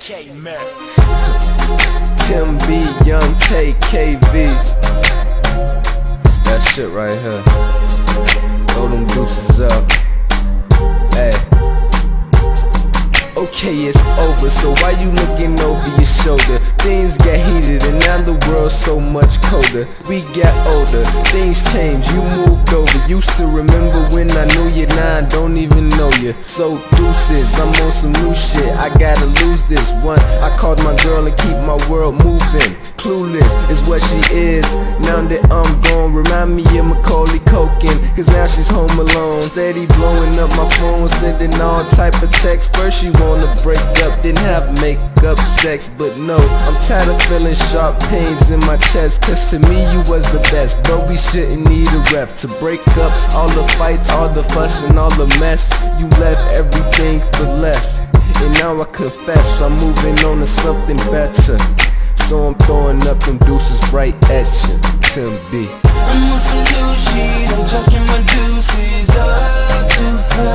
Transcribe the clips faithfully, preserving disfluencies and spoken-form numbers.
Tim B, Young Tay, K V. It's that shit right here. Throw them deuces up. Hey. Okay, it's over, so why you looking over your shoulder? Things get heated and now the world's so much colder. We get older, things change, you moved over. Used to remember when I knew you, now I don't even know you. So deuces, I'm on some new shit, I gotta lose this one. I called my girl and keep my world moving. Clueless is what she is, now that I'm gone. Remind me of Macaulay Culkin, cause now she's home alone. Steady blowing up my phone, sending all type of texts. First she wanna break up, didn't have makeup sex. But no, I'm tired of feeling sharp pains in my chest, cause to me you was the best. But we shouldn't need a ref to break up all the fights, all the fuss and all the mess. You left everything for less, and now I confess I'm moving on to something better. So I'm throwing up them deuces right at you, Tim B. I'm on some new shit, I'm chucking my deuces up to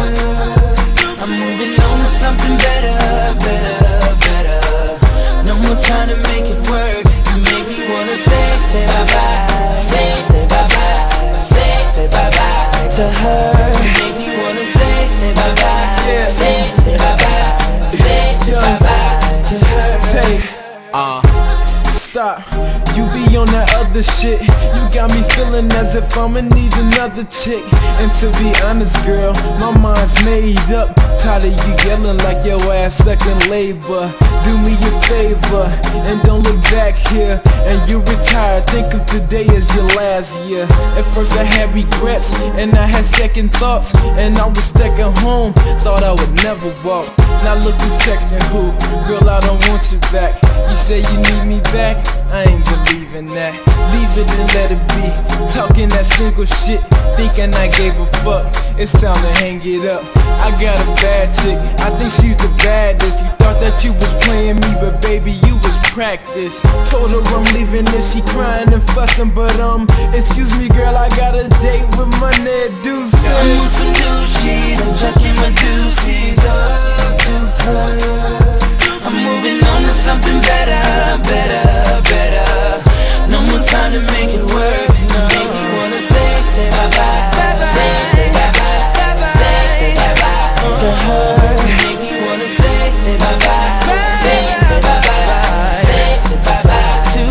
her. I'm moving on to something better, better, better. No more trying to make it work, to make me wanna say, say bye-bye. Say, say bye-bye, say, say bye-bye to her. Make me wanna say, say bye-bye. Say, say bye-bye, say, say bye-bye to her. Say, uh stop, you be on that other shit. You got me feeling as if I'ma need another chick. And to be honest, girl, my mind's made up. Tired of you yelling like your ass stuck in labor. Do me a favor and don't look back here. And you retired, think of today as your last year. At first I had regrets and I had second thoughts, and I was stuck at home, thought I would never walk. Now look who's texting who. Girl, I don't want you back. You say you need me back, I ain't believing that. Leave it and let it be. Talking that single shit, thinking I gave a fuck. It's time to hang it up. I got a bad chick, I think she's the baddest. You thought that you was playing me, but baby, you was practice. Told her I'm leaving and she crying and fussing, but um, excuse me girl, I got a date with my Ned Deuces. I'm on some new shit, I'm chucking my deuces up to her. I'm moving on to something better, better, better. No more time to make it work, no. Make me wanna say, say bye-bye. Say, say bye-bye. Say, say bye-bye to her. Make me wanna say, say bye-bye. Say, say bye-bye. Say, say bye-bye to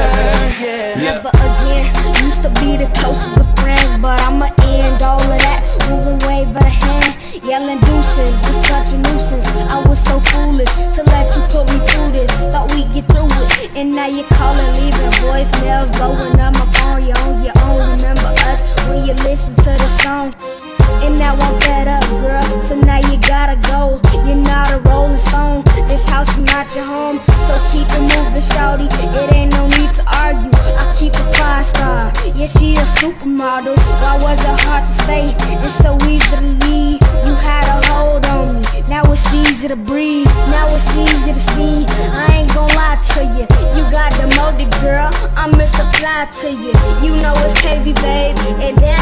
her. Never again, used to be the closest of friends, but I'ma end all of that with one wave of the hand, yelling deuces. It's such a nuisance, I was so foolish to let you put me through this. Thought we'd get through it, and now you're calling, leaving voicemails, blowing up my phone. You're on your own, remember us when you listen to the song. And now I'm fed up, girl, so now you gotta go. You're not a rolling stone, this house is not your home. So keep it moving, shawty, it ain't no need to argue. I keep a five star, yeah, she a supermodel. Why was it hard to stay? It's so easy to leave. You had a hold on me, now it's easy to breathe. Now it's easy to see, I ain't gon' lie to you. You got demoted, girl, I'm Mister Fly to you. You know it's K V, babe, and damn